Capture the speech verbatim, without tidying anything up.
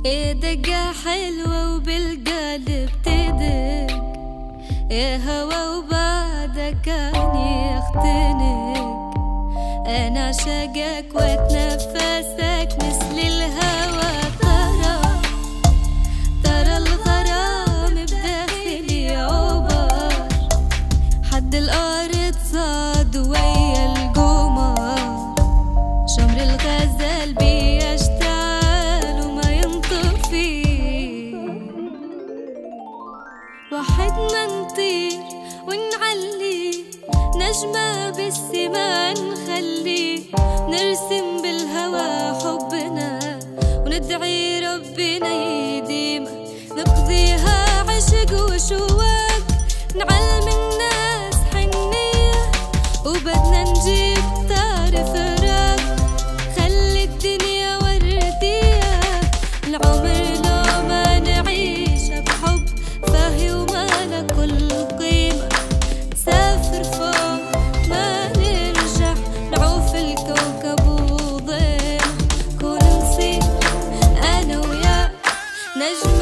يا دقة حلوة وبالقلب تدق، يا هوا وبعدك عني اختنق. أنا عشقك واتنفسك مثل الهوا، ترى ترى الغرام بداخلي عبر، حد الأرض صاد ويا القمر. شمر الغزال بيشتعل وما ينطفي، وحدنا نطير ونعلي نجمة بالسما نخلي، نرسم بالهوى حبنا وندعي ربنا يديم، نقضيها عشق وشواق، نعلم الناس حنية وبدنا نجيب تعرف راق، خلي الدنيا وردية. العمر لو ما نعيش بحب فاهي وما له كل قيمة، نسافر فوق ما نرجع، نعوف الكوكب وضينا، كون نصير أنا وياك نجم